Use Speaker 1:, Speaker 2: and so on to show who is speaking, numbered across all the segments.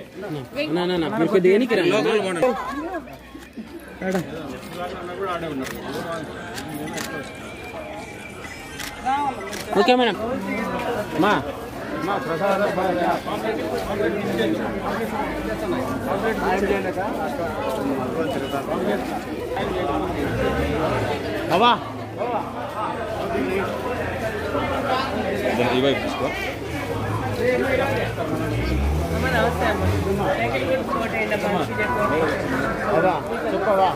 Speaker 1: Okay madam మా అవా చెప్పవా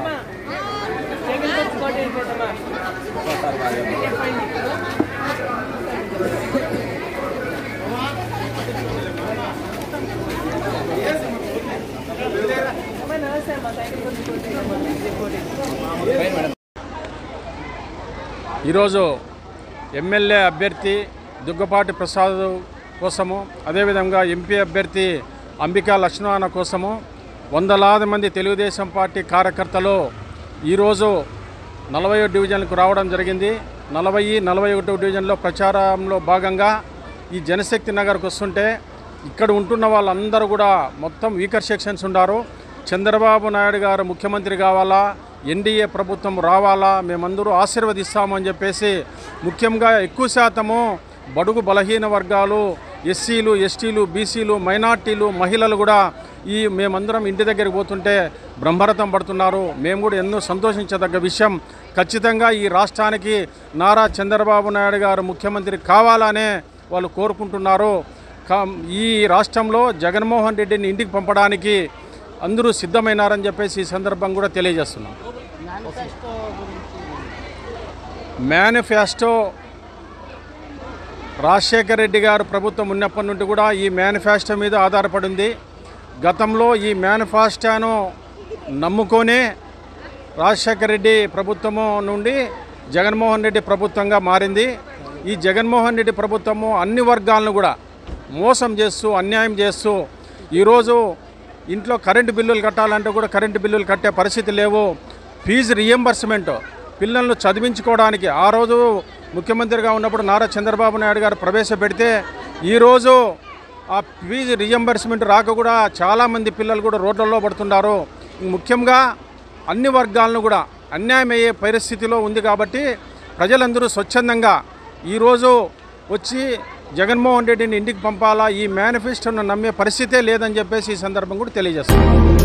Speaker 1: ఈరోజు ఎమ్మెల్యే అభ్యర్థి దుగ్గపాటి ప్రసాద్ కోసము అదేవిధంగా ఎంపీ అభ్యర్థి అంబికా లక్ష్మణ కోసము వందలాది మంది తెలుగుదేశం పార్టీ కార్యకర్తలు ఈరోజు 40వ డివిజన్కు రావడం జరిగింది. 41వ డివిజన్లో ప్రచారంలో భాగంగా ఈ జనశక్తి నగర్కు వస్తుంటే ఇక్కడ ఉంటున్న వాళ్ళందరూ కూడా మొత్తం వీకర్ సెక్షన్స్ ఉన్నారు. చంద్రబాబు నాయుడు గారు ముఖ్యమంత్రి కావాలా, ఎన్డీఏ ప్రభుత్వం రావాలా, మేమందరూ ఆశీర్వదిస్తామని చెప్పేసి ముఖ్యంగా ఎక్కువ శాతము బడుగు బలహీన వర్గాలు, ఎస్సీలు, ఎస్టీలు, బీసీలు, మైనార్టీలు, మహిళలు కూడా మేమందరం ఇంటి దగ్గరికి పోతుంటే బ్రహ్మరథం పడుతున్నారు. మేము కూడా ఎన్నో సంతోషించదగ్గ విషయం. ఖచ్చితంగా ఈ రాష్ట్రానికి నారా చంద్రబాబు నాయుడు గారు ముఖ్యమంత్రి కావాలనే వాళ్ళు కోరుకుంటున్నారు. ఈ రాష్ట్రంలో జగన్మోహన్ రెడ్డిని ఇంటికి పంపడానికి అందరూ సిద్ధమైనారని చెప్పేసి ఈ సందర్భం కూడా తెలియజేస్తున్నాం. మేనిఫెస్టో రాజశేఖర రెడ్డి గారు ప్రభుత్వం ఉన్నప్పటి నుండి కూడా ఈ మేనిఫెస్టో మీద ఆధారపడింది. గతంలో ఈ మేనిఫెస్టోను నమ్ముకొనే రాజశేఖర రెడ్డి ప్రభుత్వము నుండి జగన్మోహన్ రెడ్డి ప్రభుత్వంగా మారింది. ఈ జగన్మోహన్ రెడ్డి ప్రభుత్వము అన్ని వర్గాలను కూడా మోసం చేస్తూ అన్యాయం చేస్తూ ఈరోజు ఇంట్లో కరెంటు బిల్లులు కట్టాలంటే కూడా కరెంటు బిల్లులు కట్టే పరిస్థితి లేవు. ఫీజు రియంబర్స్మెంట్ పిల్లలను చదివించుకోవడానికి ఆ రోజు ముఖ్యమంత్రిగా ఉన్నప్పుడు నారా చంద్రబాబు నాయుడు గారు ప్రవేశపెడితే ఈరోజు ఆ ఫీజు రియంబర్స్మెంట్ రాక కూడా చాలామంది పిల్లలు కూడా రోడ్లలో పడుతున్నారు. ముఖ్యంగా అన్ని వర్గాలను కూడా అన్యాయం అయ్యే పరిస్థితిలో ఉంది. కాబట్టి ప్రజలందరూ స్వచ్ఛందంగా ఈరోజు వచ్చి జగన్మోహన్ రెడ్డిని ఇంటికి పంపాలా, ఈ మేనిఫెస్టోను నమ్మే పరిస్థితే లేదని చెప్పేసి ఈ సందర్భం కూడా తెలియజేస్తున్నాం.